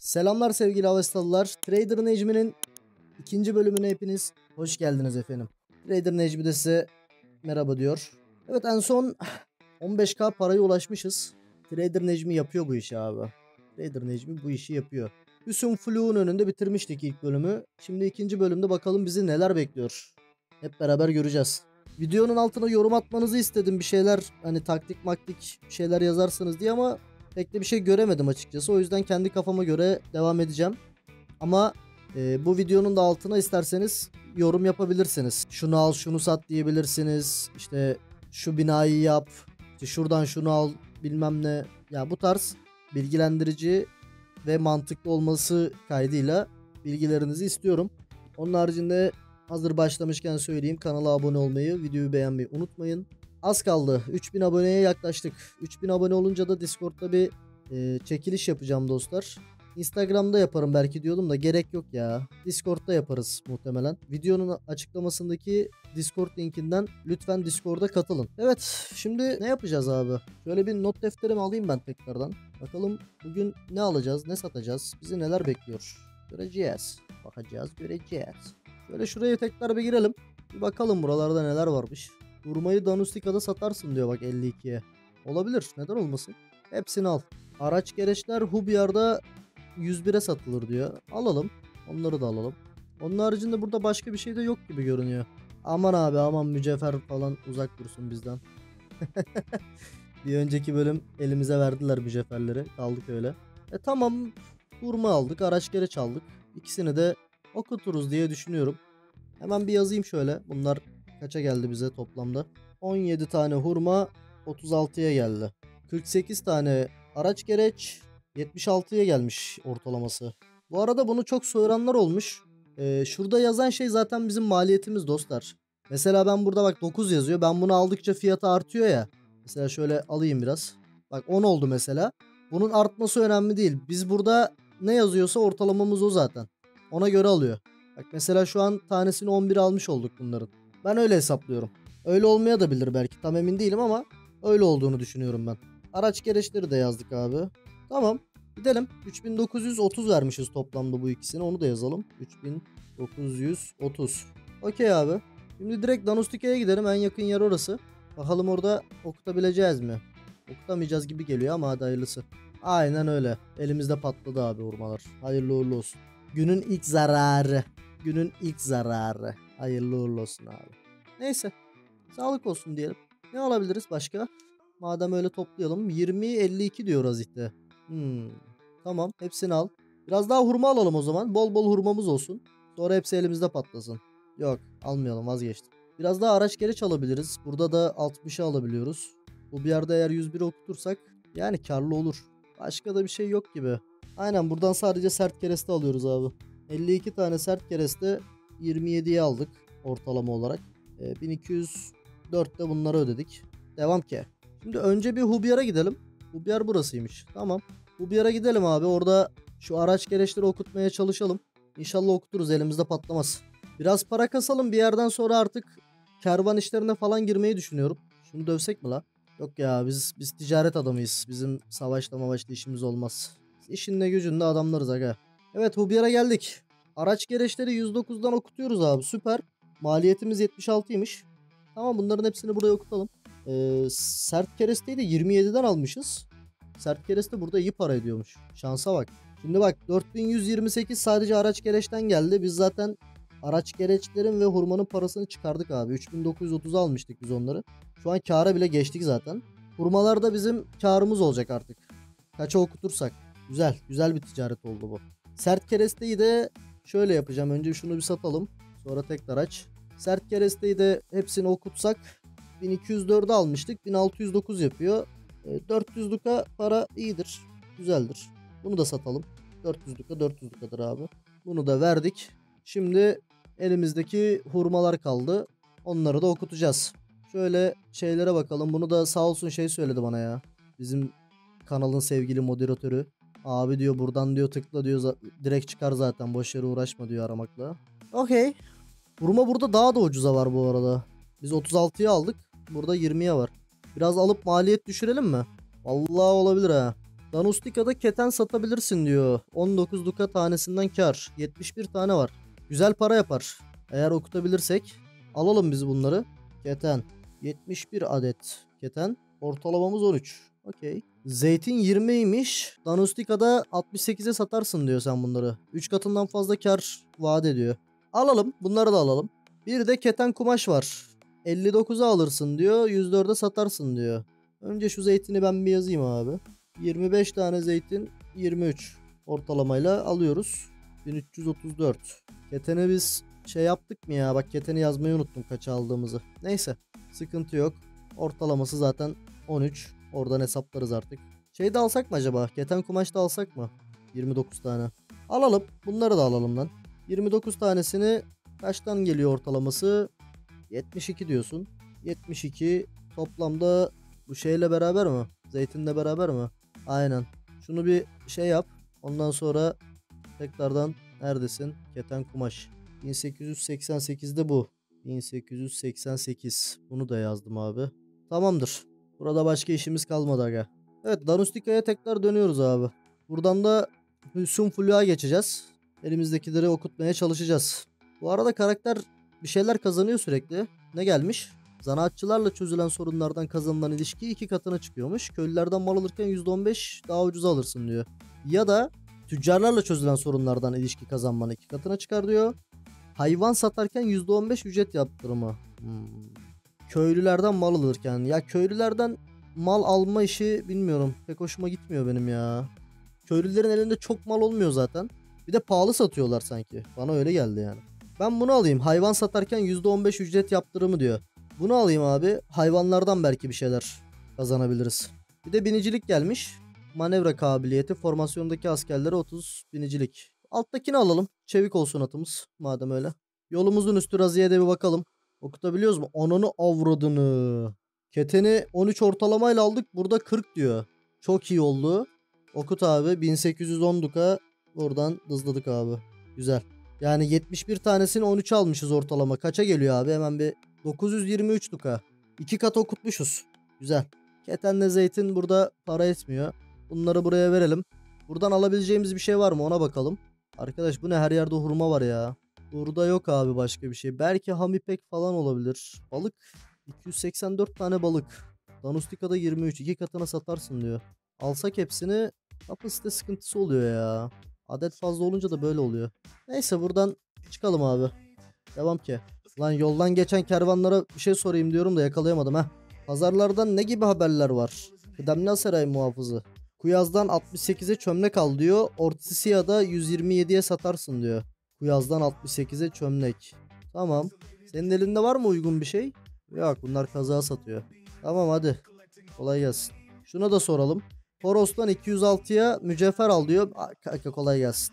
Selamlar sevgili Avestalılar. Trader Necmi'nin ikinci bölümüne hepiniz hoş geldiniz efendim. Trader Necmi de size merhaba diyor. Evet, en son 15K paraya ulaşmışız. Trader Necmi yapıyor bu işi abi. Trader Necmi bu işi yapıyor. Hüsnü Flu'nun önünde bitirmiştik ilk bölümü. Şimdi ikinci bölümde bakalım bizi neler bekliyor. Hep beraber göreceğiz. Videonun altına yorum atmanızı istedim, bir şeyler hani taktik maktik bir şeyler yazarsınız diye, ama pek de bir şey göremedim açıkçası. O yüzden kendi kafama göre devam edeceğim. Ama bu videonun da altına isterseniz yorum yapabilirsiniz. Şunu al, şunu sat diyebilirsiniz. İşte şu binayı yap, işte şuradan şunu al, bilmem ne. Ya bu tarz bilgilendirici ve mantıklı olması kaydıyla bilgilerinizi istiyorum. Onun haricinde hazır başlamışken söyleyeyim, kanala abone olmayı, videoyu beğenmeyi unutmayın. Az kaldı. 3000 aboneye yaklaştık. 3000 abone olunca da Discord'da bir çekiliş yapacağım dostlar. Instagram'da yaparım belki diyordum da gerek yok ya. Discord'da yaparız muhtemelen. Videonun açıklamasındaki Discord linkinden lütfen Discord'a katılın. Evet, şimdi ne yapacağız abi? Şöyle bir not defterimi alayım ben tekrardan. Bakalım bugün ne alacağız, ne satacağız, bizi neler bekliyor. Göreceğiz. Bakacağız, göreceğiz. Şöyle şuraya tekrar bir girelim. Bir bakalım buralarda neler varmış. Hurmayı Danustika'da satarsın diyor bak 52'ye. Olabilir, neden olmasın. Hepsini al. Araç gereçler Hubyar'da 101'e satılır diyor. Alalım. Onları da alalım. Onun haricinde burada başka bir şey de yok gibi görünüyor. Aman abi aman, mücevher falan uzak dursun bizden. Bir önceki bölüm elimize verdiler mücevherleri. Kaldık öyle. Tamam. Hurma aldık. Araç gereç aldık. İkisini de okuturuz diye düşünüyorum. Hemen bir yazayım şöyle. Bunlar kaça geldi bize toplamda? 17 tane hurma 36'ya geldi. 48 tane araç gereç 76'ya gelmiş ortalaması. Bu arada bunu çok soranlar olmuş. Şurada yazan şey zaten bizim maliyetimiz dostlar. Mesela ben burada bak 9 yazıyor. Ben bunu aldıkça fiyatı artıyor ya. Mesela şöyle alayım biraz. Bak 10 oldu mesela. Bunun artması önemli değil. Biz burada ne yazıyorsa ortalamamız o zaten. Ona göre alıyor. Bak mesela şu an tanesini 11 almış olduk bunların. Ben öyle hesaplıyorum. Öyle olmaya da bilir belki. Tam emin değilim ama öyle olduğunu düşünüyorum ben. Araç gereçleri de yazdık abi. Tamam. Gidelim. 3930 vermişiz toplamda bu ikisini. Onu da yazalım. 3930. Okey abi. Şimdi direkt Danustika'ya gidelim. En yakın yer orası. Bakalım orada okutabileceğiz mi? Okutamayacağız gibi geliyor ama hadi hayırlısı. Aynen öyle. Elimizde patladı abi hurmalar. Hayırlı uğurlu olsun. Günün ilk zararı. Günün ilk zararı. Hayırlı uğurlu olsun abi. Neyse. Sağlık olsun diyelim. Ne alabiliriz başka? Madem öyle toplayalım. 20-52 diyor Azit'te. Tamam. Hepsini al. Biraz daha hurma alalım o zaman. Bol bol hurmamız olsun. Sonra hepsi elimizde patlasın. Yok. Almayalım, vazgeçtim. Biraz daha araç gereç alabiliriz. Burada da 60'ı alabiliyoruz. Bu bir yerde eğer 101 okutursak yani karlı olur. Başka da bir şey yok gibi. Aynen, buradan sadece sert kereste alıyoruz abi. 52 tane sert kereste 27'ye aldık ortalama olarak. 1204'te bunları ödedik. Devam ki. Şimdi önce bir Hubyar'a gidelim. Hubyar burasıymış. Tamam. Hubyar'a gidelim abi. Orada şu araç gereçleri okutmaya çalışalım. İnşallah okuturuz, elimizde patlamaz. Biraz para kasalım, bir yerden sonra artık kervan işlerine falan girmeyi düşünüyorum. Şunu dövsek mi la? Yok ya, biz ticaret adamıyız. Bizim savaşla mavaşla işimiz olmaz. İşinle gücünde adamlarız aga. Evet, Hubyar'a geldik. Araç gereçleri 109'dan okutuyoruz abi, süper. Maliyetimiz 76'ymış. Tamam, bunların hepsini buraya okutalım. Sert keresteyi de 27'den almışız. Sert kereste burada iyi para ediyormuş. Şansa bak. Şimdi bak 4128 sadece araç gereçten geldi. Biz zaten araç gereçlerin ve hurmanın parasını çıkardık abi. 3930 almıştık biz onları. Şu an kâra bile geçtik zaten. Hurmalar da bizim kârımız olacak artık. Kaça okutursak. Güzel. Güzel bir ticaret oldu bu. Sert keresteyi de şöyle yapacağım. Önce şunu bir satalım. Sonra tekrar aç. Sert keresteyi de hepsini okutsak 1204'e almıştık. 1609 yapıyor. 400'lüka para iyidir. Güzeldir. Bunu da satalım. 400'lüka 400'lükadır abi. Bunu da verdik. Şimdi elimizdeki hurmalar kaldı. Onları da okutacağız. Şöyle şeylere bakalım. Bunu da sağ olsun şey söyledi bana ya. Bizim kanalın sevgili moderatörü. Abi diyor buradan diyor tıkla diyor. Direkt çıkar zaten. Boş yere uğraşma diyor aramakla. Okey. Hurma burada daha da ucuza var bu arada. Biz 36'ya aldık. Burada 20'ye var. Biraz alıp maliyet düşürelim mi? Vallahi olabilir ha. Danustika'da keten satabilirsin diyor. 19 duka tanesinden kar. 71 tane var. Güzel para yapar. Eğer okutabilirsek alalım biz bunları. Keten. 71 adet keten. Ortalamamız 13. Okey. Zeytin 20'ymiş. Danustika'da 68'e satarsın diyor sen bunları. 3 katından fazla kar vaat ediyor. Alalım. Bunları da alalım. Bir de keten kumaş var. 59'a alırsın diyor. 104'e satarsın diyor. Önce şu zeytini ben bir yazayım abi. 25 tane zeytin 23 ortalamayla alıyoruz. 1334. Keteni biz şey yaptık mı ya? Bak keteni yazmayı unuttum kaça aldığımızı. Neyse sıkıntı yok. Ortalaması zaten 13. Oradan hesaplarız artık. Şey de alsak mı acaba? Keten kumaş da alsak mı? 29 tane. Alalım. Bunları da alalım lan. 29 tanesini kaçtan geliyor ortalaması? 72 diyorsun. 72 toplamda bu şeyle beraber mi? Zeytinle beraber mi? Aynen. Şunu bir şey yap. Ondan sonra tekrardan neredesin? Keten kumaş. 1888'de bu. 1888. Bunu da yazdım abi. Tamamdır. Burada başka işimiz kalmadı aga. Evet, Danustika'ya tekrar dönüyoruz abi. Buradan da Hüsnü Flu'a geçeceğiz. Elimizdekileri okutmaya çalışacağız. Bu arada karakter bir şeyler kazanıyor sürekli. Ne gelmiş? Zanaatçılarla çözülen sorunlardan kazanılan ilişki 2 katına çıkıyormuş. Köylülerden mal alırken %15 daha ucuza alırsın diyor. Ya da tüccarlarla çözülen sorunlardan ilişki kazanmanı 2 katına çıkar diyor. Hayvan satarken %15 ücret yaptırımı. Köylülerden mal alırken. Ya köylülerden mal alma işi bilmiyorum. Pek hoşuma gitmiyor benim ya. Köylülerin elinde çok mal olmuyor zaten. Bir de pahalı satıyorlar sanki. Bana öyle geldi yani. Ben bunu alayım. Hayvan satarken %15 ücret yaptırımı diyor. Bunu alayım abi. Hayvanlardan belki bir şeyler kazanabiliriz. Bir de binicilik gelmiş. Manevra kabiliyeti. Formasyondaki askerlere 30 binicilik. Alttakini alalım. Çevik olsun atımız. Madem öyle. Yolumuzun üstü Raziye'ye de bir bakalım. Okutabiliyoruz mu? Ananı avradını. Keteni 13 ortalamayla aldık. Burada 40 diyor. Çok iyi oldu. Okut abi. 1810 duka. Oradan hızladık abi. Güzel. Yani 71 tanesini 13 almışız ortalama. Kaça geliyor abi? Hemen bir 923 duka. 2 kat okutmuşuz. Güzel. Ketenle zeytin burada para etmiyor. Bunları buraya verelim. Buradan alabileceğimiz bir şey var mı ona bakalım. Arkadaş bu ne, her yerde hurma var ya. Burada yok abi başka bir şey. Belki hamipek falan olabilir. Balık 284 tane balık. Danustika'da 23. 2 katına satarsın diyor. Alsak hepsini kapasite sıkıntısı oluyor ya. Adet fazla olunca da böyle oluyor. Neyse buradan çıkalım abi. Devam ki. Lan yoldan geçen kervanlara bir şey sorayım diyorum da yakalayamadım ha. Pazarlardan ne gibi haberler var? Kıdemli Asaray muhafızı. Kuyaz'dan 68'e çömlek al diyor. Ortisiya'da 127'ye satarsın diyor. Kuyaz'dan 68'e çömlek. Tamam. Senin elinde var mı uygun bir şey? Yok, bunlar kazağa satıyor. Tamam hadi. Kolay gelsin. Şuna da soralım. Toros'tan 206'ya mücevher al diyor. Kanka kolay gelsin.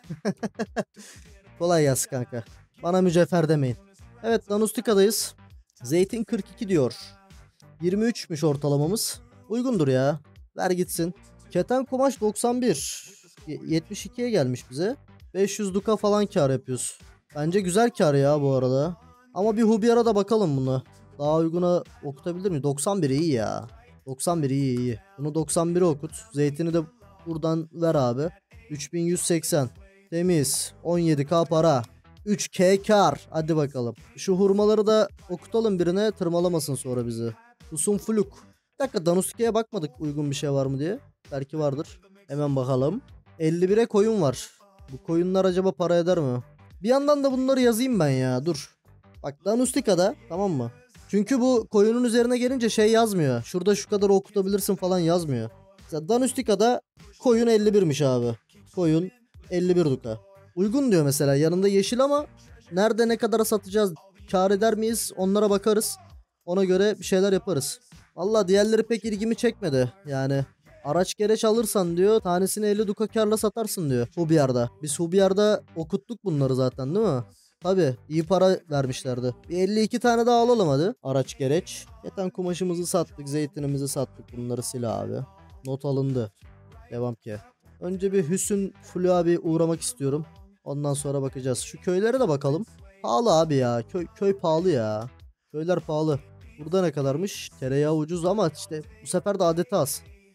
Kolay gelsin kanka. Bana mücevher demeyin. Evet, Danustika'dayız. Zeytin 42 diyor. 23'müş ortalamamız. Uygundur ya. Ver gitsin. Keten kumaş 91. 72'ye gelmiş bize. 500 duka falan kar yapıyoruz. Bence güzel kar ya bu arada. Ama bir Hubiyar'a da bakalım buna. Daha uyguna okutabilir mi? 91 iyi ya. 91 iyi. Bunu 91'e okut. Zeytini de buradan ver abi. 3180. Temiz. 17k para. 3k kar. Hadi bakalım. Şu hurmaları da okutalım birine, tırmalamasın sonra bizi. Usun fluk. Bir dakika, Danustika'ya bakmadık uygun bir şey var mı diye. Belki vardır. Hemen bakalım. 51'e koyun var. Bu koyunlar acaba para eder mi? Bir yandan da bunları yazayım ben ya. Dur. Bak Danustika'da, tamam mı? Çünkü bu koyunun üzerine gelince şey yazmıyor. Şurada şu kadar okutabilirsin falan yazmıyor. Mesela Danustika'da koyun 51'miş abi. Koyun 51 duka. Uygun diyor mesela. Yanında yeşil ama nerede ne kadara satacağız? Kar eder miyiz? Onlara bakarız. Ona göre bir şeyler yaparız. Valla diğerleri pek ilgimi çekmedi. Yani araç gereç alırsan diyor tanesini 50 duka karla satarsın diyor Hubiyar'da. Biz Hubiyar'da okuttuk bunları zaten değil mi? Tabi iyi para vermişlerdi. Bir 52 tane daha alalım hadi. Araç gereç. Keten kumaşımızı sattık. Zeytinimizi sattık. Bunları sil abi. Not alındı. Devam ki. Önce bir Hüsnü Flu'a bir uğramak istiyorum. Ondan sonra bakacağız. Şu köylere de bakalım. Pahalı abi ya. Köy pahalı ya. Köyler pahalı. Burada ne kadarmış? Tereyağı ucuz ama işte bu sefer de adeti az.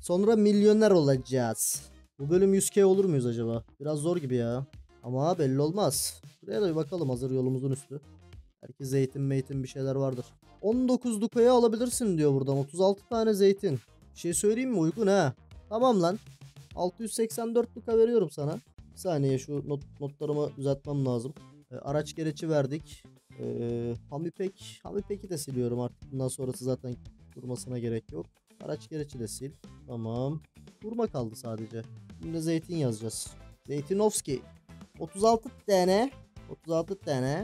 Sonra milyoner olacağız. Bu bölüm 100K olur muyuz acaba? Biraz zor gibi ya. Ama belli olmaz. Buraya da bir bakalım, hazır yolumuzun üstü. Belki zeytin meytin bir şeyler vardır. 19 Duka'ya alabilirsin diyor buradan. 36 tane zeytin. Bir şey söyleyeyim mi? Uygun ha. Tamam lan. 684 Duka veriyorum sana. Bir saniye, şu notlarımı düzeltmem lazım. Araç gereçi verdik. Hamipek'i de siliyorum artık. Bundan sonrası zaten durmasına gerek yok. Araç gereçi de sil. Tamam. Durma kaldı sadece. Şimdi zeytin yazacağız. Zeytinovski. 36 tane. 36 tane.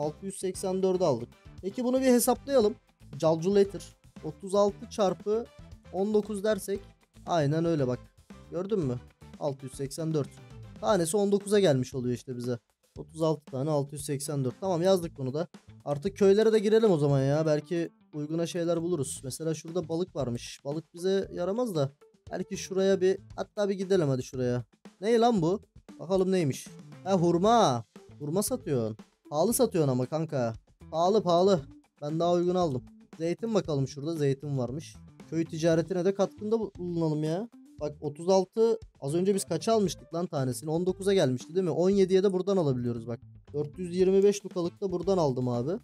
684 aldık. Peki bunu bir hesaplayalım. Calculator. 36 çarpı 19 dersek. Aynen öyle bak. Gördün mü? 684. Tanesi 19'a gelmiş oluyor işte bize. 36 tane 684. Tamam, yazdık bunu da. Artık köylere de girelim o zaman ya. Belki uyguna şeyler buluruz. Mesela şurada balık varmış. Balık bize yaramaz da. Belki şuraya bir, hatta bir gidelim hadi şuraya. Ne lan bu? Bakalım neymiş. Ha, hurma. Hurma satıyorsun. Pahalı satıyorsun ama kanka. Pahalı pahalı. Ben daha uygun aldım. Zeytin bakalım, şurada zeytin varmış. Köy ticaretine de katkında bulunalım ya. Bak 36, az önce biz kaça almıştık lan tanesini? 19'a gelmişti değil mi? 17'ye de buradan alabiliyoruz bak. 425 dukalık da buradan aldım abi.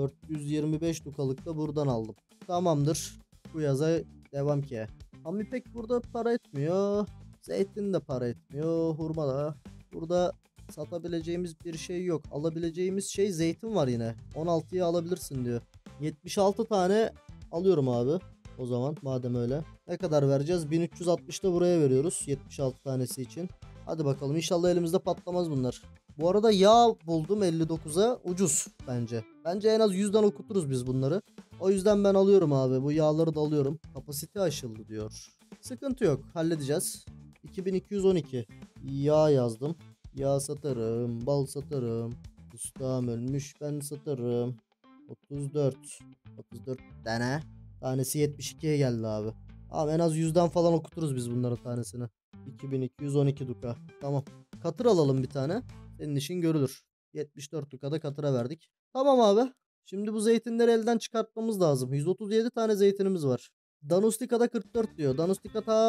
425 dukalık da buradan aldım. Tamamdır. Bu yaza devam ki. Hamipek burada para etmiyor. Zeytin de para etmiyor. Hurma da. Burada satabileceğimiz bir şey yok. Alabileceğimiz şey zeytin var yine. 16'ya alabilirsin diyor. 76 tane alıyorum abi. O zaman madem öyle. Ne kadar vereceğiz? 1360 da buraya veriyoruz. 76 tanesi için. Hadi bakalım, inşallah elimizde patlamaz bunlar. Bu arada yağ buldum 59'a. Ucuz bence. Bence en az 100'den okuturuz biz bunları. O yüzden ben alıyorum abi. Bu yağları da alıyorum. Kapasite aşıldı diyor. Sıkıntı yok. Halledeceğiz. 2212. Yağ yazdım. Yağ satarım. Bal satarım. Ustam ölmüş, ben satarım. 34. 34 tane. Tanesi 72'ye geldi abi. Abi en az 100'den falan okuturuz biz bunların tanesini. 2212 duka. Tamam. Katır alalım bir tane. Senin işin görülür. 74 dukada katıra verdik. Tamam abi. Şimdi bu zeytinleri elden çıkartmamız lazım. 137 tane zeytinimiz var. Danustika'da 44 diyor. Danustika ta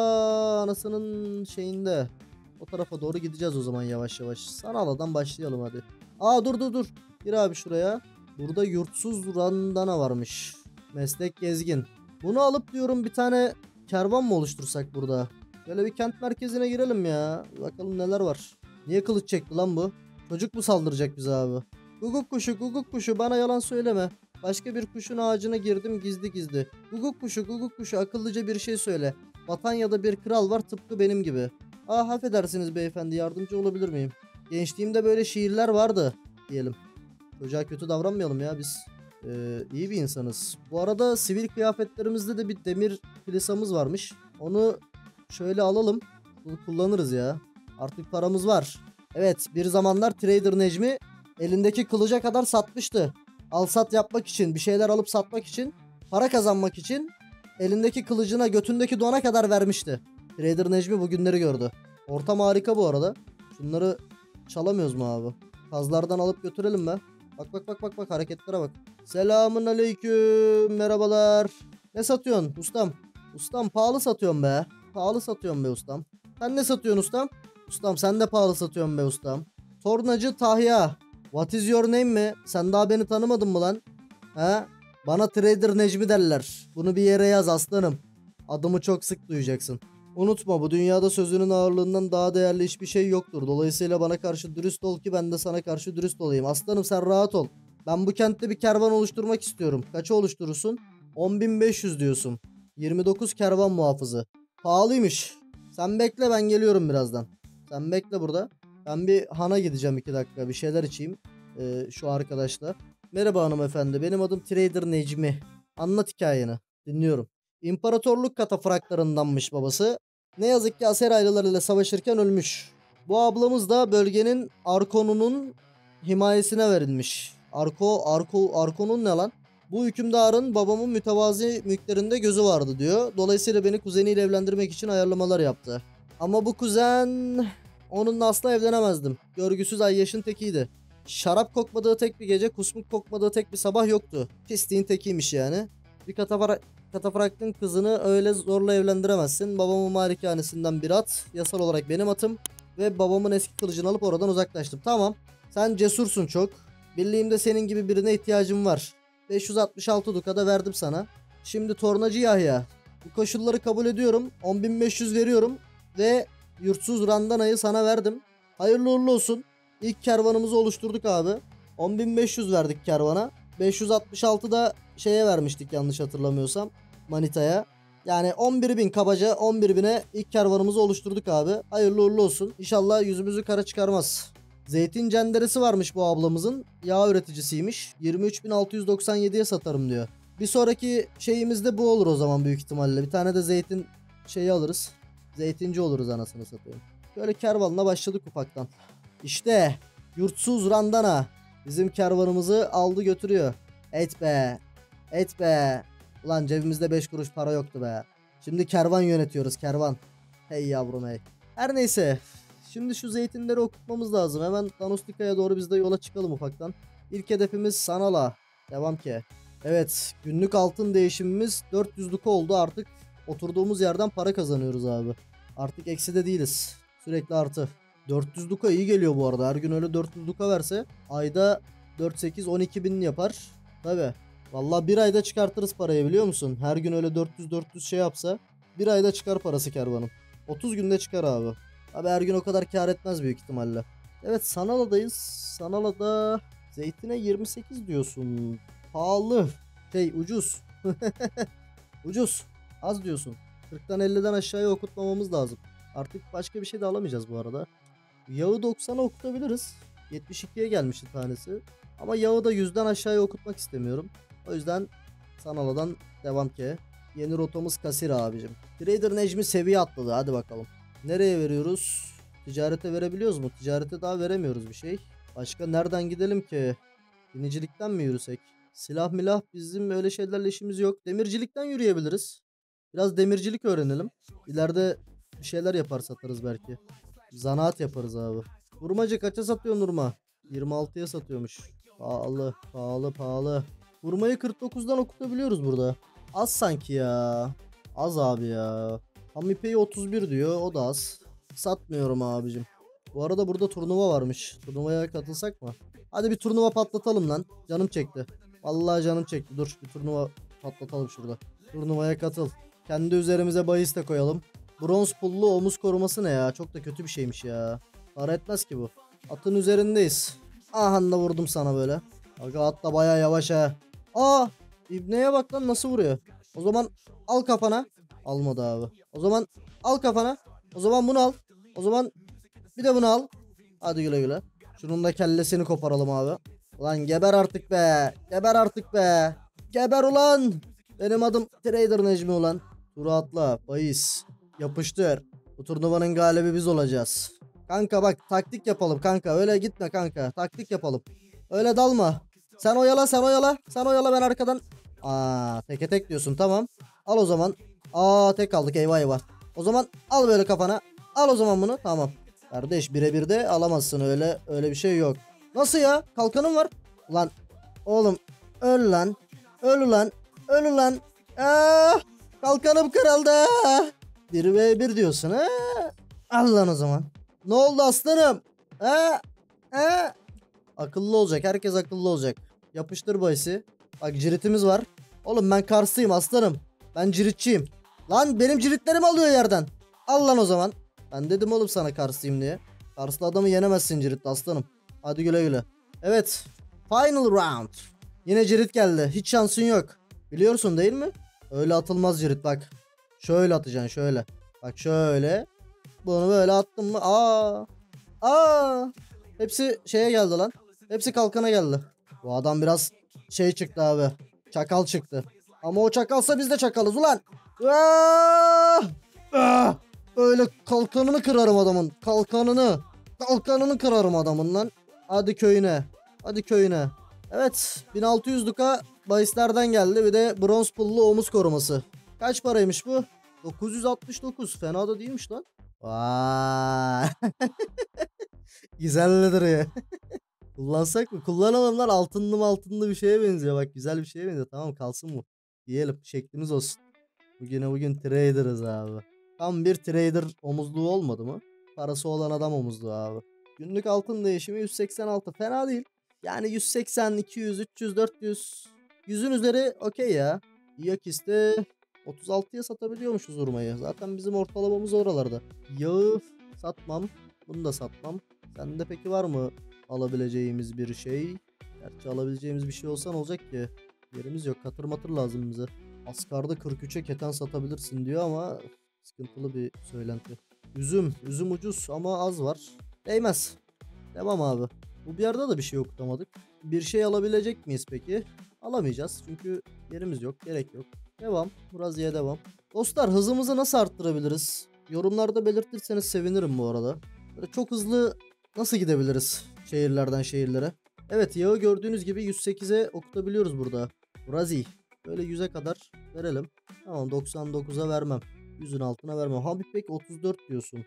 anasının şeyinde. O tarafa doğru gideceğiz o zaman yavaş yavaş. Sanala'dan başlayalım hadi. Aa, dur. Gir abi şuraya. Burada yurtsuz randana varmış. Meslek gezgin. Bunu alıp diyorum bir tane kervan mı oluştursak burada? Böyle bir kent merkezine girelim ya. Bakalım neler var. Niye kılıç çekti lan bu? Çocuk mu saldıracak bize abi? Guguk kuşu bana yalan söyleme. Başka bir kuşun ağacına girdim gizli gizli. Guguk kuşu akıllıca bir şey söyle. Batanya'da bir kral var tıpkı benim gibi. Ah, affedersiniz beyefendi, yardımcı olabilir miyim? Gençliğimde böyle şiirler vardı diyelim. Çocuğa kötü davranmayalım ya biz. İyi bir insanız. Bu arada sivil kıyafetlerimizde de bir demir plisamız varmış. Onu şöyle alalım. Bunu kullanırız ya. Artık paramız var. Evet, bir zamanlar Trader Necmi elindeki kılıca kadar satmıştı. Al sat yapmak için, bir şeyler alıp satmak için, para kazanmak için elindeki kılıcına, götündeki dona kadar vermişti. Trader Necmi bu günleri gördü. Ortam harika bu arada. Şunları çalamıyoruz mu abi? Kazlardan alıp götürelim be. Bak hareketlere bak. Selamun aleyküm, merhabalar. Ne satıyorsun ustam? Ustam pahalı satıyorsun be. Pahalı satıyorsun be ustam. Sen ne satıyorsun ustam? Ustam sen de pahalı satıyorsun be ustam. Tornacı Tahya. What is your name mi? Sen daha beni tanımadın mı lan? He? Bana Trader Necmi derler. Bunu bir yere yaz aslanım. Adımı çok sık duyacaksın. Unutma, bu dünyada sözünün ağırlığından daha değerli hiçbir şey yoktur. Dolayısıyla bana karşı dürüst ol ki ben de sana karşı dürüst olayım. Aslanım sen rahat ol. Ben bu kentte bir kervan oluşturmak istiyorum. Kaça oluşturursun? 10.500 diyorsun. 29 kervan muhafızı. Pahalıymış. Sen bekle, ben geliyorum birazdan. Sen bekle burada. Ben bir hana gideceğim 2 dakika. Bir şeyler içeyim. Şu arkadaşla. Merhaba hanımefendi. Benim adım Trader Necmi. Anlat hikayeni. Dinliyorum. İmparatorluk katafraklarındanmış babası. Ne yazık ki Aseraylılar ile savaşırken ölmüş. Bu ablamız da bölgenin Arkon'unun himayesine verilmiş. Arkon'un ne lan? Bu hükümdarın babamın mütevazi mülklerinde gözü vardı diyor. Dolayısıyla beni kuzeniyle evlendirmek için ayarlamalar yaptı. Ama bu kuzen, onunla asla evlenemezdim. Görgüsüz ayyaşın tekiydi. Şarap kokmadığı tek bir gece, kusmuk kokmadığı tek bir sabah yoktu. Pisliğin tekiymiş yani. Bir Katafrakt'ın kızını öyle zorla evlendiremezsin. Babamın malikanesinden bir at. Yasal olarak benim atım. Ve babamın eski kılıcını alıp oradan uzaklaştım. Tamam. Sen cesursun çok. Birliğimde senin gibi birine ihtiyacım var. 566 dukada verdim sana. Şimdi Tornacı Yahya. Bu koşulları kabul ediyorum. 10.500 veriyorum. Ve yurtsuz Randana'yı sana verdim. Hayırlı uğurlu olsun. İlk kervanımızı oluşturduk abi. 10.500 verdik kervana. 566 da şeye vermiştik yanlış hatırlamıyorsam. Manita'ya. Yani 11.000 kabaca 11.000'e ilk kervanımızı oluşturduk abi. Hayırlı uğurlu olsun. İnşallah yüzümüzü kara çıkarmaz. Zeytin cenderesi varmış bu ablamızın. Yağ üreticisiymiş. 23.697'ye satarım diyor. Bir sonraki şeyimiz de bu olur o zaman büyük ihtimalle. Bir tane de zeytin şeyi alırız. Zeytinci oluruz anasını satayım. Böyle kervanla başladık ufaktan. İşte yurtsuz Randana bizim kervanımızı aldı götürüyor. Et be. Et be. Ulan cebimizde 5 kuruş para yoktu be. Şimdi kervan yönetiyoruz kervan. Hey yavrum hey. Her neyse. Şimdi şu zeytinleri okutmamız lazım. Hemen Danostika'ya doğru biz de yola çıkalım ufaktan. İlk hedefimiz Sanala. Devam ki. Evet, günlük altın değişimimiz 400'lük oldu artık. Oturduğumuz yerden para kazanıyoruz abi. Artık ekside değiliz. Sürekli artı. 400 duka iyi geliyor bu arada. Her gün öyle 400 duka verse ayda 4-8-12 bin yapar. Tabi. Vallahi bir ayda çıkartırız parayı biliyor musun? Her gün öyle 400-400 şey yapsa bir ayda çıkar parası kervanın. 30 günde çıkar abi. Abi her gün o kadar kar etmez büyük ihtimalle. Evet Sanala'dayız. Sanala'da zeytine 28 diyorsun. Pahalı. Ucuz. Ucuz. Az diyorsun. 40'tan 50'den aşağıya okutmamamız lazım. Artık başka bir şey de alamayacağız bu arada. Yağı 90'a okutabiliriz. 72'ye gelmişti tanesi. Ama yağı da 100'den aşağıya okutmak istemiyorum. O yüzden Sanala'dan devam ki. Yeni rotamız Kasir abicim. Trader Necmi seviye atladı. Hadi bakalım. Nereye veriyoruz? Ticarete verebiliyoruz mu? Ticarete daha veremiyoruz bir şey. Başka nereden gidelim ki? Binicilikten mi yürüsek? Silah milah bizim öyle şeylerle işimiz yok. Demircilikten yürüyebiliriz. Biraz demircilik öğrenelim. İleride bir şeyler yapar satarız belki. Zanaat yaparız abi. Hurmacı kaça satıyor hurma? 26'ya satıyormuş. Pahalı pahalı pahalı. Hurmayı 49'dan okutabiliyoruz burada. Az sanki ya. Az abi ya. Ham ipeği 31 diyor, o da az. Satmıyorum abicim. Bu arada burada turnuva varmış. Turnuvaya katılsak mı? Hadi bir turnuva patlatalım lan. Canım çekti. Vallahi canım çekti. Dur bir turnuva patlatalım şurada. Turnuvaya katıl. Kendi üzerimize bahis de koyalım. Bronz pullu omuz koruması ne ya? Çok da kötü bir şeymiş ya. Para etmez ki bu. Atın üzerindeyiz. Aha da vurdum sana böyle. Aga at da baya yavaş ha. Aa! İbneye bak lan nasıl vuruyor. O zaman al kafana. Almadı abi. O zaman al kafana. O zaman bunu al. O zaman bir de bunu al. Hadi güle güle. Şunun da kellesini koparalım abi. Ulan geber artık be. Geber artık be. Geber ulan. Benim adım Trader Necmi ulan. Turu atla. Bahis. Yapıştır. Bu turnuvanın galibi biz olacağız. Kanka bak taktik yapalım kanka. Öyle gitme kanka. Taktik yapalım. Öyle dalma. Sen oyala sen oyala. Sen oyala ben arkadan. Aa teke tek diyorsun tamam. Al o zaman. Aa tek kaldık eyvah eyvah. O zaman al böyle kafana. Al o zaman bunu tamam. Kardeş birebir de alamazsın öyle bir şey yok. Nasıl ya? Kalkanım var. Ulan oğlum öl lan. Öl ulan. Öl ulan. Aa, kalkanım kırıldı. 1v1 diyorsun ha? Al lan o zaman. Ne oldu aslanım? Ha? Ha? Akıllı olacak. Herkes akıllı olacak. Yapıştır bahisi. Bak ciritimiz var. Oğlum ben Karslıyım aslanım. Ben ciritçiyim. Lan benim ciritlerimi alıyor yerden. Al lan o zaman. Ben dedim oğlum sana Karslıyım diye. Karslı adamı yenemezsin ciritli aslanım. Hadi güle güle. Evet. Final round. Yine cirit geldi. Hiç şansın yok. Biliyorsun değil mi? Öyle atılmaz cirit bak. Şöyle atacaksın şöyle. Bak şöyle. Bunu böyle attım mı? Aa. Aa. Hepsi şeye geldi lan. Hepsi kalkana geldi. Bu adam biraz şey çıktı abi. Çakal çıktı. Ama o çakalsa biz de çakalız ulan. Aa! Ah! Öyle kalkanını kırarım adamın. Kalkanını. Kalkanını kırarım adamın lan. Hadi köyüne. Hadi köyüne. Evet. 1600 duka bahislerden geldi. Bir de bronz pullu omuz koruması. Kaç paraymış bu? 969. Fena da değilmiş lan. Vay. Güzeldir ya. Kullansak mı? Kullanalım lan. Altınlı bir şeye benziyor. Bak güzel bir şeye benziyor. Tamam kalsın bu. Diyelim şeklimiz olsun. Bugün trader'ız abi. Tam bir trader omuzluğu olmadı mı? Parası olan adam omuzluğu abi. Günlük altın değişimi 186 fena değil. Yani 180, 200, 300, 400. 100'ün üzeri okey ya. Iyakis'te 36'ya satabiliyormuşuz hurmayı. Zaten bizim ortalamamız oralarda. Yağı satmam. Bunu da satmam. Sende peki var mı alabileceğimiz bir şey? Gerçi alabileceğimiz bir şey olsa ne olacak ki? Yerimiz yok. Katır matır lazım bize. Asgar'da 43'e keten satabilirsin diyor ama sıkıntılı bir söylenti. Üzüm ucuz ama az var. Değmez. Devam abi. Bu bir yerde de bir şey okutamadık. Bir şey alabilecek miyiz peki? Alamayacağız çünkü yerimiz yok, gerek yok. Devam. Buraziye devam. Dostlar hızımızı nasıl arttırabiliriz? Yorumlarda belirtirseniz sevinirim bu arada. Böyle çok hızlı nasıl gidebiliriz şehirlerden şehirlere? Evet yağı gördüğünüz gibi 108'e okutabiliyoruz burada. Burazi. Böyle 100'e kadar verelim. Tamam 99'a vermem. 100'ün altına vermem. Hamipek 34 diyorsun.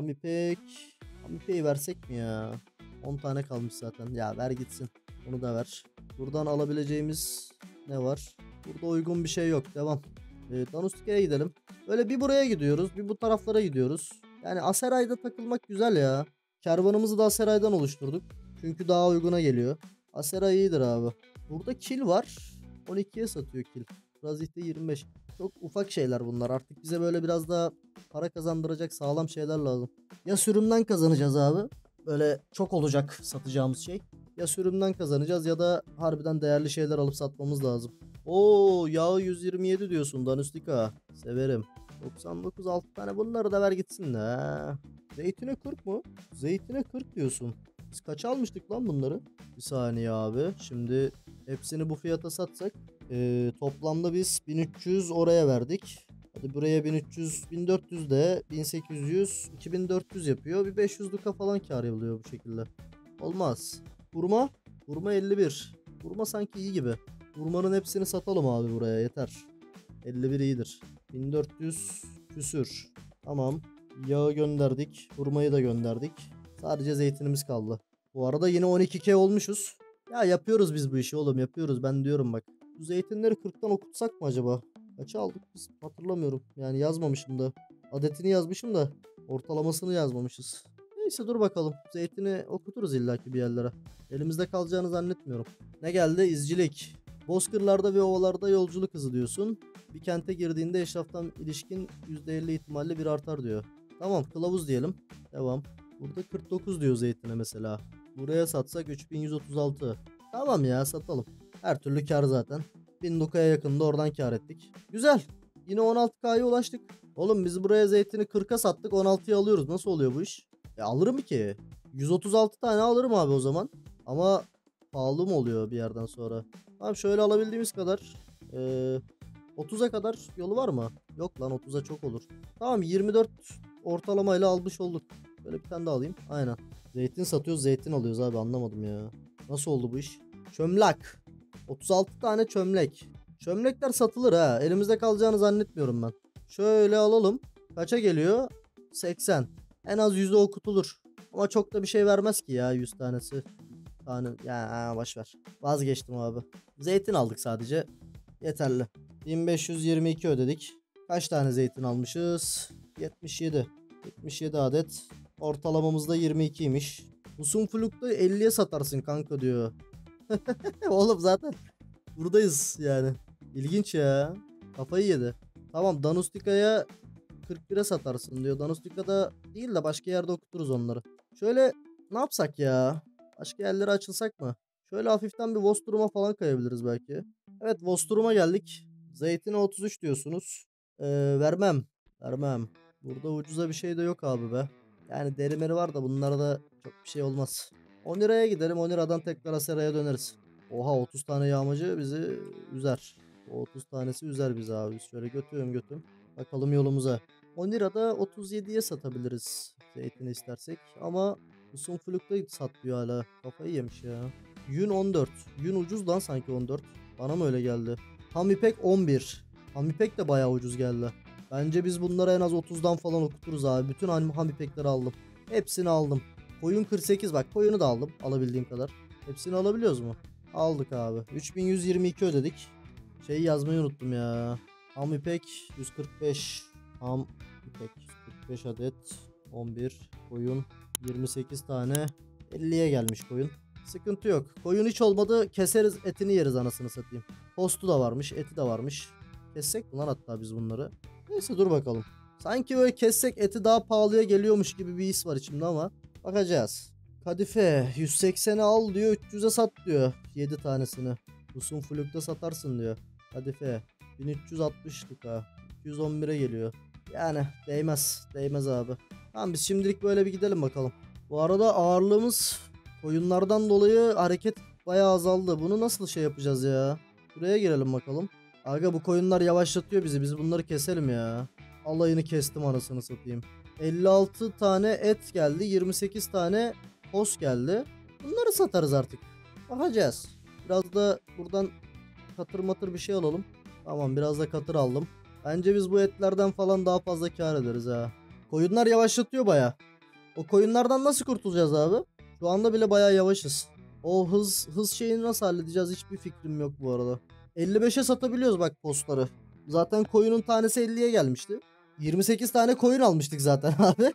Hamipek'i versek mi ya? 10 tane kalmış zaten. Ya ver gitsin. Onu da ver. Buradan alabileceğimiz ne var? Burada uygun bir şey yok. Devam. Danustika'ya gidelim. Böyle bir buraya gidiyoruz. Bir bu taraflara gidiyoruz. Yani Aseray'da takılmak güzel ya. Kervanımızı da Aseray'dan oluşturduk. Çünkü daha uyguna geliyor. Aseray iyidir abi. Burada kil var. 12'ye satıyor kil. Razih'te 25. Çok ufak şeyler bunlar. Artık bize böyle biraz daha para kazandıracak sağlam şeyler lazım. Ya sürümden kazanacağız abi. Böyle çok olacak satacağımız şey. Ya sürümden kazanacağız ya da harbiden değerli şeyler alıp satmamız lazım. Oo yağı 127 diyorsun Danustika. Severim. 99 6 tane bunları da ver gitsin de. Ha. Zeytine 40 mu? Zeytine 40 diyorsun. Biz kaç almıştık lan bunları? Bir saniye abi. Şimdi hepsini bu fiyata satsak. Toplamda biz 1300 oraya verdik. Hadi buraya 1300, 1400 de 1800, 2400 yapıyor. Bir 500'lüka falan kar yapılıyor bu şekilde. Olmaz. Hurma? Hurma 51. Hurma sanki iyi gibi. Hurmanın hepsini satalım abi buraya yeter. 51 iyidir. 1400 küsür. Tamam. Yağı gönderdik. Hurmayı da gönderdik. Sadece zeytinimiz kaldı. Bu arada yine 12K olmuşuz. Ya yapıyoruz biz bu işi oğlum yapıyoruz ben diyorum bak. Bu zeytinleri 40'tan okutsak mı acaba? Kaça aldık biz hatırlamıyorum. Yani yazmamışım da. Adetini yazmışım da ortalamasını yazmamışız. Neyse dur bakalım. Zeytini okuturuz illaki bir yerlere. Elimizde kalacağını zannetmiyorum. Ne geldi? İzcilik. Bozkırlarda ve ovalarda yolculuk hızı diyorsun. Bir kente girdiğinde eşraftan ilişkin %50 ihtimalle bir artar diyor. Tamam kılavuz diyelim. Devam. Burada 49 diyor zeytine mesela. Buraya satsak 3136. Tamam ya satalım. Her türlü kar zaten. 1000 Luka'ya yakında oradan kar ettik. Güzel. Yine 16K'ya ulaştık. Oğlum biz buraya zeytini 40'a sattık 16'ya alıyoruz. Nasıl oluyor bu iş? Alırım ki. 136 tane alırım abi o zaman. Ama pahalı mı oluyor bir yerden sonra? Tamam şöyle alabildiğimiz kadar. 30'a kadar yolu var mı? Yok lan 30'a çok olur. Tamam 24 ortalamayla almış olduk. Böyle bir tane daha alayım. Aynen. Zeytin satıyoruz zeytin alıyoruz abi anlamadım ya. Nasıl oldu bu iş? Çömlek. 36 tane çömlek. Çömlekler satılır ha. Elimizde kalacağını zannetmiyorum ben. Şöyle alalım. Kaça geliyor? 80. En az 100'e okutulur. Ama çok da bir şey vermez ki ya 100 tanesi. Tane ya boş ver. Vazgeçtim abi. Zeytin aldık sadece. Yeterli. 1522 ödedik. Kaç tane zeytin almışız? 77. 77 adet. Ortalamamız da 22'ymiş. Usunfluk'ta 50'ye satarsın kanka diyor. Oğlum zaten buradayız yani. İlginç ya. Kafayı yedi. Tamam Danustika'ya 41'e satarsın diyor. Danustika'da değil de başka yerde okuturuz onları. Şöyle ne yapsak ya? Başka yerlere açılsak mı? Şöyle hafiften bir Vosturum'a falan kayabiliriz belki. Evet Vosturum'a geldik. Zeytine 33 diyorsunuz. Vermem. Vermem. Burada ucuza bir şey de yok abi be. Yani derimeri var da bunlarda çok bir şey olmaz. 10 liraya gidelim. 10 liradan tekrar Asera'ya döneriz. Oha 30 tane yağmacı bizi üzer. O 30 tanesi üzer bizi abi. Biz şöyle götüm. Bakalım yolumuza. 10 lirada 37'ye satabiliriz. Zeytini istersek. Ama Usunfluk'ta sat diyor hala. Kafayı yemiş ya. Yün 14. Yün ucuz lan sanki 14. Bana mı öyle geldi? Hamipek 11. Hamipek de bayağı ucuz geldi. Bence biz bunları en az 30'dan falan okuturuz abi. Bütün Hamipekleri aldım. Hepsini aldım. Koyun 48 bak koyunu da aldım alabildiğim kadar. Hepsini alabiliyoruz mu? Aldık abi. 3122 ödedik. Şeyi yazmayı unuttum ya. Ham ipek 145. Ham ipek 145 adet. 11 koyun 28 tane. 50'ye gelmiş koyun. Sıkıntı yok. Koyun hiç olmadı keseriz etini yeriz anasını satayım. Postu da varmış, eti de varmış. Kessek mi lan hatta biz bunları? Neyse dur bakalım. Sanki böyle kessek eti daha pahalıya geliyormuş gibi bir his var içimde ama bakacağız. Kadife 180'e al diyor, 300'e sat diyor 7 tanesini. Busun flukta satarsın diyor. Kadife 1360'lık ha. 211'e geliyor. Yani değmez. Değmez abi. Tamam biz şimdilik böyle bir gidelim bakalım. Bu arada ağırlığımız koyunlardan dolayı hareket bayağı azaldı. Bunu nasıl şey yapacağız ya? Buraya girelim bakalım. Aga bu koyunlar yavaşlatıyor bizi. Biz bunları keselim ya. Alayını kestim anasını satayım. 56 tane et geldi. 28 tane pos geldi. Bunları satarız artık. Bakacağız. Biraz da buradan katır matır bir şey alalım. Tamam biraz da katır aldım. Bence biz bu etlerden falan daha fazla kar ederiz ha. Koyunlar yavaşlatıyor baya. O koyunlardan nasıl kurtulacağız abi? Şu anda bile baya yavaşız. O hız şeyini nasıl halledeceğiz hiçbir fikrim yok bu arada. 55'e satabiliyoruz bak postları. Zaten koyunun tanesi 50'ye gelmişti. 28 tane koyun almıştık zaten abi.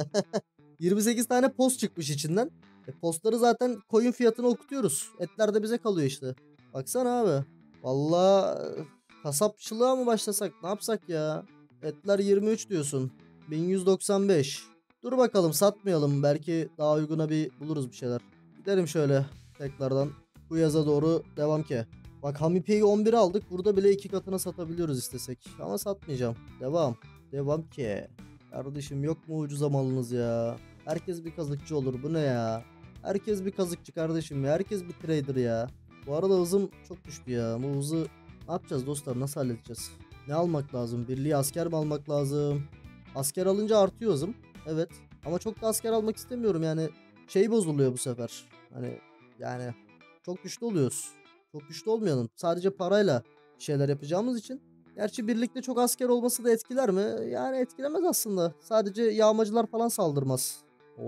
28 tane post çıkmış içinden. Postları zaten koyun fiyatını okutuyoruz. Etler de bize kalıyor işte. Baksana abi. Vallahi kasapçılığa mı başlasak? Ne yapsak ya? Etler 23 diyorsun. 1195. Dur bakalım satmayalım. Belki daha uyguna bir buluruz bir şeyler. Gidelim şöyle tekrardan. Bu yaza doğru devam ki. Bak Hamipe'yi 11 aldık. Burada bile 2 katına satabiliyoruz istesek. Ama satmayacağım. Devam. Devam ki. Kardeşim yok mu ucuza malınız ya? Herkes bir kazıkçı olur. Bu ne ya? Herkes bir kazıkçı kardeşim ya. Herkes bir trader ya. Bu arada hızım çok düştü ya. Bu hızı ne yapacağız dostlar? Nasıl halledeceğiz? Ne almak lazım? Birliği asker mi almak lazım? Asker alınca artıyor hızım. Evet. Ama çok da asker almak istemiyorum yani. Şey bozuluyor bu sefer. Hani yani çok güçlü oluyoruz. Çok güçlü olmayalım. Sadece parayla şeyler yapacağımız için. Gerçi birlikte çok asker olması da etkiler mi? Yani etkilemez aslında. Sadece yağmacılar falan saldırmaz.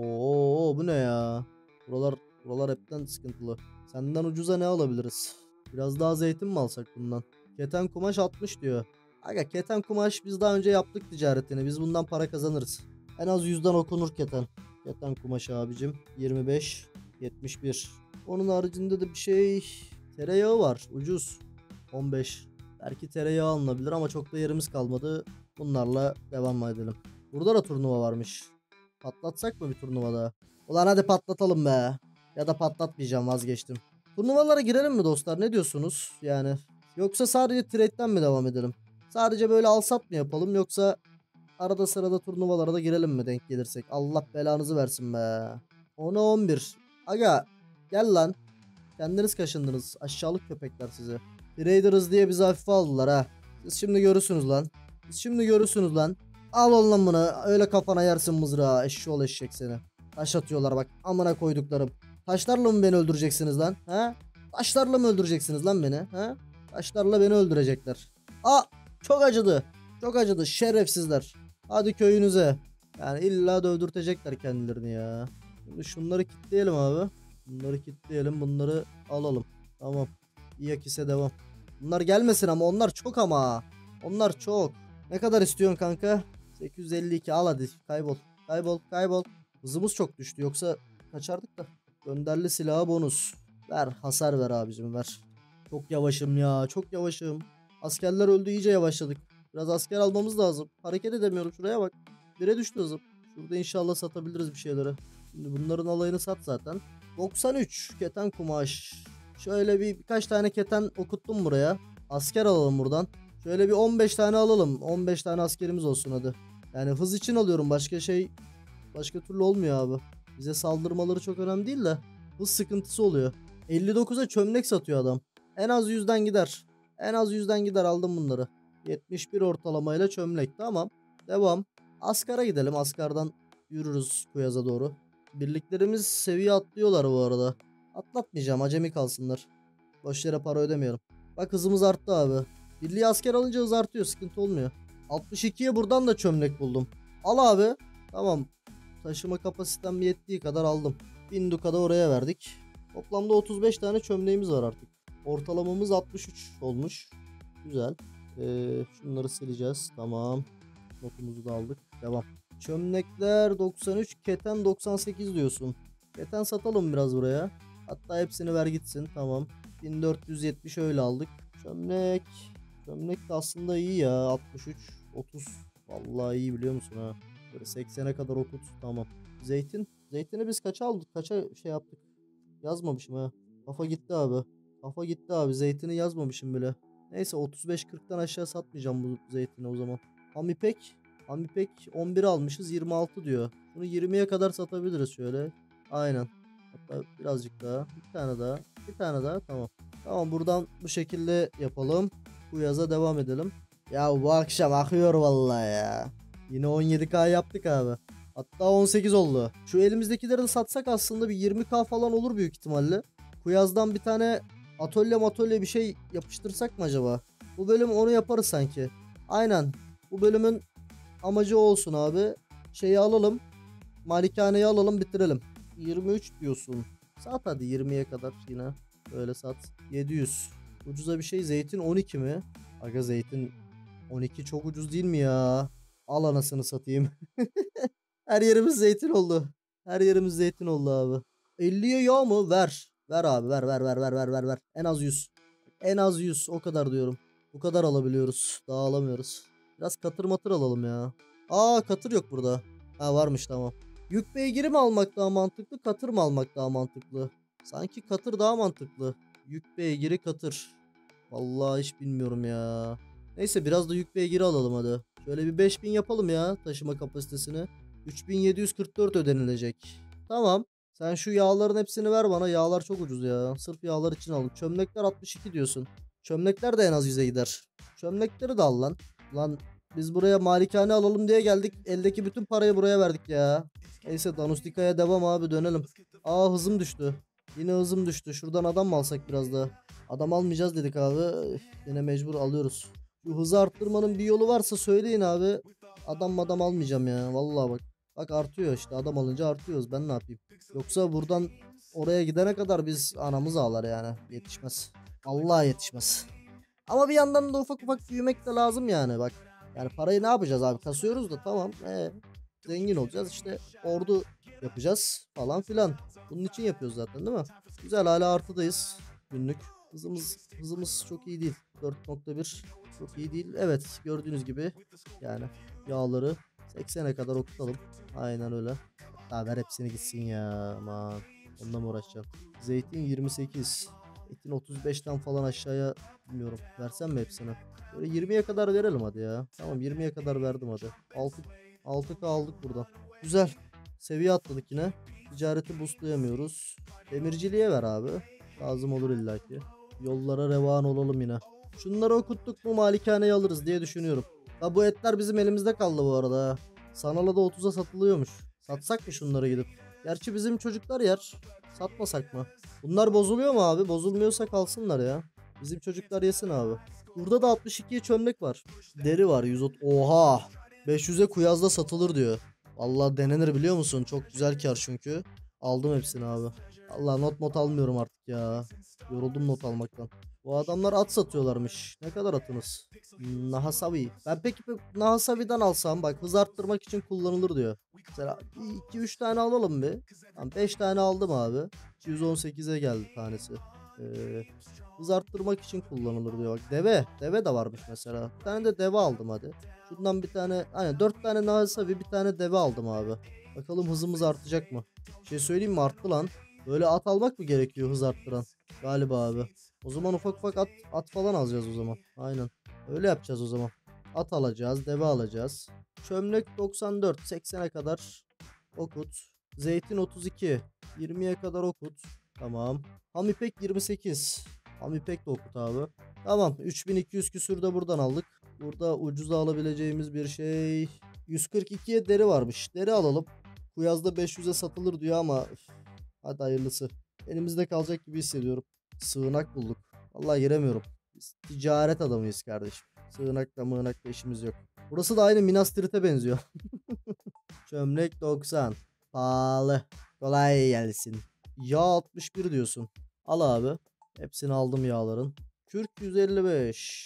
Oo bu ne ya? Buralar hepten sıkıntılı. Senden ucuza ne alabiliriz? Biraz daha zeytin mi alsak bundan? Keten kumaş 60 diyor. Aga keten kumaş biz daha önce yaptık ticaretini. Biz bundan para kazanırız. En az 100'den okunur keten. Keten kumaş abicim. 25, 71. Onun haricinde de bir şey tereyağı var. Ucuz. 15. Belki tereyağı alınabilir ama çok da yerimiz kalmadı. Bunlarla devam edelim. Burada da turnuva varmış. Patlatsak mı bir turnuva daha? Ulan hadi patlatalım be. Ya da patlatmayacağım vazgeçtim. Turnuvalara girelim mi dostlar? Ne diyorsunuz? Yani yoksa sadece trade'den mi devam edelim? Sadece böyle al sat mı yapalım yoksa arada sırada turnuvalara da girelim mi denk gelirsek? Allah belanızı versin be. 10'a 11. Aga gel lan. Kendiniz kaşındınız. Aşağılık köpekler size. Trader'ız diye bizi hafife aldılar ha. Siz şimdi görürsünüz lan. Siz şimdi görürsünüz lan. Al ol lan bunu. Öyle kafana yersin mızrağı. Eşşoğlu eşek seni. Taş atıyorlar bak. Amına koyduklarım. Taşlarla mı beni öldüreceksiniz lan? Ha? Taşlarla mı öldüreceksiniz lan beni? Ha? Taşlarla beni öldürecekler. Aa! Çok acıdı. Çok acıdı şerefsizler. Hadi köyünüze. Yani illa dövdürtecekler kendilerini ya. Şimdi şunları kilitleyelim abi. Bunları kilitleyelim. Bunları alalım. Tamam. İyakise devam. Bunlar gelmesin ama onlar çok ama. Onlar çok. Ne kadar istiyorsun kanka? 852 al hadi. Kaybol. Kaybol. Kaybol. Hızımız çok düştü. Yoksa kaçardık da. Gönderli silahı bonus. Ver. Hasar ver abicim ver. Çok yavaşım ya. Çok yavaşım. Askerler öldü iyice yavaşladık. Biraz asker almamız lazım. Hareket edemiyorum. Şuraya bak. Bire düştü hızım. Şurada inşallah satabiliriz bir şeyleri. Şimdi bunların alayını sat zaten. 93 keten kumaş. Şöyle birkaç tane keten okuttum buraya. Asker alalım buradan. Şöyle bir 15 tane alalım. 15 tane askerimiz olsun hadi. Yani hız için alıyorum. Başka türlü olmuyor abi. Bize saldırmaları çok önemli değil de hız sıkıntısı oluyor. 59'a çömlek satıyor adam. En az 100'den gider. En az 100'den gider aldım bunları. 71 ortalamayla çömlek. Tamam. Devam. Askar'a gidelim. Askar'dan yürürüz Kuyaz'a doğru. Birliklerimiz seviye atlıyorlar bu arada. Atlatmayacağım acemi kalsınlar. Boş yere para ödemiyorum. Bak hızımız arttı abi. Birliği asker alınca hız artıyor sıkıntı olmuyor. 62'ye buradan da çömlek buldum. Al abi. Tamam. Taşıma kapasitem yettiği kadar aldım. 1000 duka da oraya verdik. Toplamda 35 tane çömleğimiz var artık. Ortalamamız 63 olmuş. Güzel. Şunları sileceğiz. Tamam. Notumuzu da aldık. Devam. Çömlekler 93, keten 98 diyorsun. Keten satalım biraz buraya. Hatta hepsini ver gitsin. Tamam. 1470 öyle aldık. Çömlek. Çömlek de aslında iyi ya. 63, 30. Vallahi iyi biliyor musun ha. Böyle 80'e kadar okut. Tamam. Zeytin. Zeytini biz kaça aldık? Kaça şey yaptık? Yazmamışım ha. Kafa gitti abi. Kafa gitti abi. Zeytini yazmamışım bile. Neyse 35-40'tan aşağı satmayacağım bu zeytini o zaman. Amipek. Amipek 11 almışız, 26 diyor. Bunu 20'ye kadar satabiliriz şöyle. Aynen. Hatta birazcık daha. Bir tane daha. Bir tane daha. Tamam. Tamam, buradan bu şekilde yapalım. Bu yaza devam edelim. Ya bu akşam akıyor vallahi ya. Yine 17K yaptık abi. Hatta 18 oldu. Şu elimizdekileri de satsak aslında bir 20K falan olur büyük ihtimalle. Kuyaz'dan bir tane atölye bir şey yapıştırsak mı acaba? Bu bölüm onu yaparız sanki. Aynen. Bu bölümün amacı o olsun abi. Şeyi alalım. Malikaneyi alalım, bitirelim. 23 diyorsun. Sat hadi 20'ye kadar yine. Böyle sat. 700. Ucuza bir şey. Zeytin 12 mi? Aga zeytin 12 çok ucuz değil mi ya? Al anasını satayım. Her yerimiz zeytin oldu. Her yerimiz zeytin oldu abi. 50'ye yağ mı? Ver. Ver abi, ver ver ver ver ver ver ver. En az 100. En az 100 o kadar diyorum. Bu kadar alabiliyoruz. Daha alamıyoruz. Biraz katır matır alalım ya. Aa, katır yok burada. Ha, varmış, tamam. Yük beygiri mi almak daha mantıklı, katır mı almak daha mantıklı? Sanki katır daha mantıklı. Yük beygiri katır. Vallahi hiç bilmiyorum ya. Neyse biraz da yük beygiri alalım hadi. Şöyle bir 5000 yapalım ya taşıma kapasitesini. 3744 ödenilecek. Tamam. Sen şu yağların hepsini ver bana. Yağlar çok ucuz ya. Sırf yağlar için aldım. Çömlekler 62 diyorsun. Çömlekler de en az 100'e gider. Çömlekleri de al lan. Lan biz buraya malikane alalım diye geldik. Eldeki bütün parayı buraya verdik ya. Neyse Danustika'ya devam abi, dönelim. Aa, hızım düştü. Yine hızım düştü. Şuradan adam mı alsak biraz daha? Adam almayacağız dedik abi. Yine mecbur alıyoruz. Şu hızı arttırmanın bir yolu varsa söyleyin abi. Adam almayacağım ya. Vallahi bak. Bak artıyor işte, adam alınca artıyoruz. Ben ne yapayım? Yoksa buradan oraya gidene kadar biz anamız ağlar yani. Yetişmez. Allah yetişmez. Ama bir yandan da ufak ufak büyümek de lazım yani bak. Yani parayı ne yapacağız abi? Kasıyoruz da tamam. Zengin olacağız işte, ordu yapacağız falan filan. Bunun için yapıyoruz zaten değil mi? Güzel, hala artıdayız günlük. Hızımız çok iyi değil. 4.1 çok iyi değil. Evet, gördüğünüz gibi yani yağları 80'e kadar okutalım. Aynen öyle. Hatta ver hepsini gitsin ya. Aman. Onunla mı uğraşacağım? Zeytin 28. Etin 35'ten falan aşağıya bilmiyorum. Versem mi hepsini? Böyle 20'ye kadar verelim hadi ya. Tamam, 20'ye kadar verdim hadi. 6K aldık buradan. Güzel. Seviye atladık yine. Ticareti boostlayamıyoruz. Demirciliğe ver abi. Lazım olur illaki. Yollara revan olalım yine. Şunları okuttuk mu malikaneyi alırız diye düşünüyorum. Ha, bu etler bizim elimizde kaldı bu arada ha. Sanal'a da 30'a satılıyormuş. Satsak mı şunları gidip? Gerçi bizim çocuklar yer. Satmasak mı? Bunlar bozuluyor mu abi? Bozulmuyorsa kalsınlar ya. Bizim çocuklar yesin abi. Burada da 62'ye çömlek var. Deri var 130. Oha! 500'e kuyazda satılır diyor. Vallahi denenir biliyor musun? Çok güzel kar çünkü. Aldım hepsini abi. Allah, not almıyorum artık ya. Yoruldum not almaktan. Bu adamlar at satıyorlarmış. Ne kadar atınız? Nahasavi. Ben peki Nahasavi'den alsam, bak hız arttırmak için kullanılır diyor. Mesela 2-3 tane alalım bir. Tamam, 5 tane aldım abi. 218'e geldi tanesi. Hız arttırmak için kullanılır diyor. Bak deve de varmış mesela. Bir tane de deve aldım hadi. Şundan bir tane, hani 4 tane Nahasavi, bir tane deve aldım abi. Bakalım hızımız artacak mı? Bir şey söyleyeyim mi, arttı lan. Böyle at almak mı gerekiyor hız arttıran? Galiba abi. O zaman ufak ufak at falan alacağız o zaman. Aynen. Öyle yapacağız o zaman. At alacağız, deve alacağız. Çömlek 94, 80'e kadar okut. Zeytin 32, 20'ye kadar okut. Tamam. Ham ipek 28. Ham ipek de okut abi. Tamam. 3200 küsür de buradan aldık. Burada ucuza alabileceğimiz bir şey. 142'ye deri varmış. Deri alalım. Bu yazda 500'e satılır diyor ama hadi hayırlısı. Elimizde kalacak gibi hissediyorum. Sığınak bulduk. Vallahi giremiyorum. Biz ticaret adamıyız kardeşim. Sığınakla mığınakla işimiz yok. Burası da aynı Minas Tirith'e benziyor. Çömlek 90. Pahalı. Kolay gelsin. Yağ 61 diyorsun. Al abi. Hepsini aldım yağların. Kürk 155.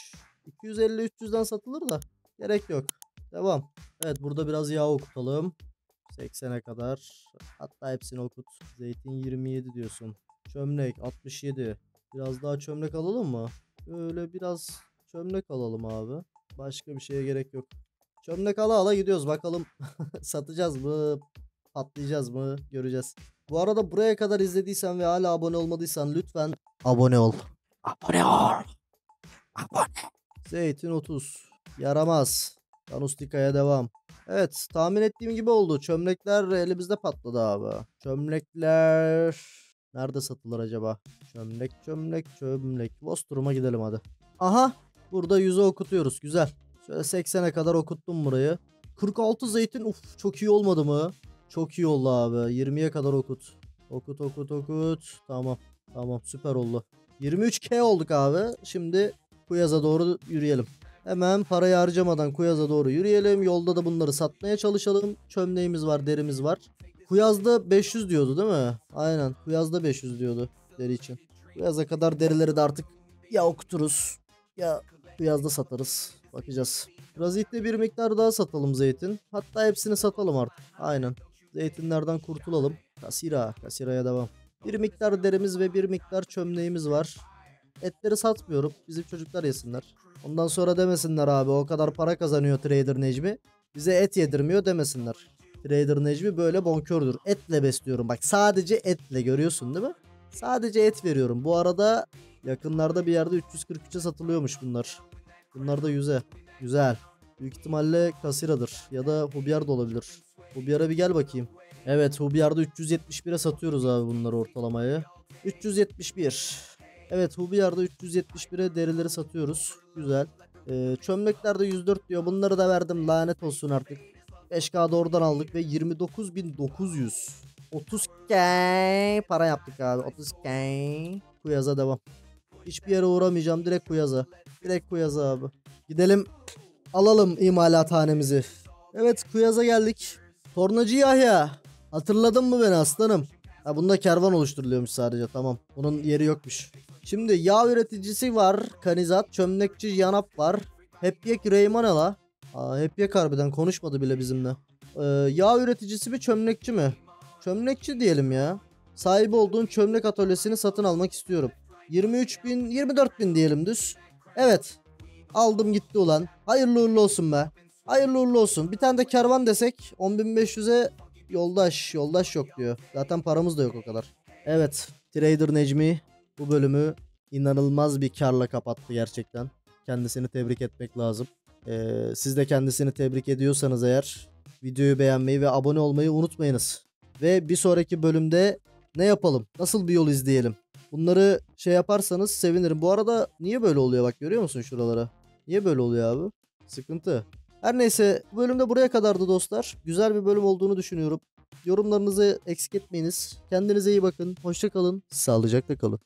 250-300'den satılır da gerek yok. Devam. Evet, burada biraz yağ okutalım. 80'e kadar. Hatta hepsini okut. Zeytin 27 diyorsun. Çömlek 67. Biraz daha çömlek alalım mı? Böyle biraz çömlek alalım abi. Başka bir şeye gerek yok. Çömlek ala ala gidiyoruz. Bakalım satacağız mı? Patlayacağız mı? Göreceğiz. Bu arada buraya kadar izlediysen ve hala abone olmadıysan lütfen abone ol. Abone ol. Abone. Zeytin 30. Yaramaz. Danustika'ya devam. Evet, tahmin ettiğim gibi oldu. Çömlekler elimizde patladı abi. Çömlekler nerede satılır acaba? Çömlek çömlek çömlek. Vosturum'a gidelim hadi. Aha, burada 100'ü okutuyoruz. Güzel. Şöyle 80'e kadar okuttum burayı. 46 zeytin. Uf, çok iyi olmadı mı? Çok iyi oldu abi. 20'ye kadar okut. Okut okut okut. Tamam. Tamam, süper oldu. 23K olduk abi. Şimdi Kuyaz'a doğru yürüyelim. Hemen parayı harcamadan Kuyaz'a doğru yürüyelim. Yolda da bunları satmaya çalışalım. Çömleğimiz var, derimiz var. Kuyaz'da 500 diyordu değil mi? Aynen. Kuyaz'da 500 diyordu deri için. Kuyaz'a kadar derileri de artık ya okuturuz ya Kuyaz'da satarız. Bakacağız. Razit'te bir miktar daha satalım zeytin. Hatta hepsini satalım artık. Aynen. Zeytinlerden kurtulalım. Kasira'ya devam. Bir miktar derimiz ve bir miktar çömleğimiz var. Etleri satmıyorum. Bizim çocuklar yesinler. Ondan sonra demesinler abi o kadar para kazanıyor Trader Necmi, bize et yedirmiyor demesinler. Trader Necmi böyle bonkördür. Etle besliyorum. Bak, sadece etle, görüyorsun değil mi? Sadece et veriyorum. Bu arada yakınlarda bir yerde 343'e satılıyormuş bunlar. Bunlar da 100'e. Güzel. Büyük ihtimalle Kasira'dır. Ya da Hubyar da olabilir. Hubyar'a bir gel bakayım. Evet, Hubyar'da 371'e satıyoruz abi bunları ortalamayı. 371. Evet, Hubyar'da 371'e derileri satıyoruz. Güzel. Çömleklerde 104 diyor. Bunları da verdim. Lanet olsun artık. 5K'da oradan aldık ve 29.900. 30K para yaptık abi. 30K. Kuyaz'a devam. Hiçbir yere uğramayacağım. Direkt Kuyaz'a. Direkt Kuyaz'a abi. Gidelim. Alalım imalathanemizi. Evet, Kuyaz'a geldik. Tornacı Yahya. Hatırladın mı beni aslanım? Ha, bunda kervan oluşturuluyormuş sadece, tamam. Bunun yeri yokmuş. Şimdi yağ üreticisi var. Kanizat. Çömlekçi Yanap var. Hepyek Reymanela. Hepyek harbiden konuşmadı bile bizimle. Yağ üreticisi mi çömlekçi mi? Çömlekçi diyelim ya. Sahibi olduğun çömlek atölyesini satın almak istiyorum. 23.000, 24.000 diyelim düz. Evet. Aldım gitti ulan. Hayırlı uğurlu olsun be. Hayırlı uğurlu olsun. Bir tane de kervan desek 10.500'e yoldaş yok diyor. Zaten paramız da yok o kadar. Evet. Trader Necmi bu bölümü inanılmaz bir karla kapattı gerçekten. Kendisini tebrik etmek lazım. Siz de kendisini tebrik ediyorsanız eğer videoyu beğenmeyi ve abone olmayı unutmayınız. Ve bir sonraki bölümde ne yapalım? Nasıl bir yol izleyelim? Bunları şey yaparsanız sevinirim. Bu arada niye böyle oluyor, bak görüyor musun şuralara? Niye böyle oluyor abi? Sıkıntı. Her neyse, bu bölümde buraya kadardı dostlar. Güzel bir bölüm olduğunu düşünüyorum. Yorumlarınızı eksik etmeyiniz. Kendinize iyi bakın. Hoşça kalın. Sağlıcakla kalın.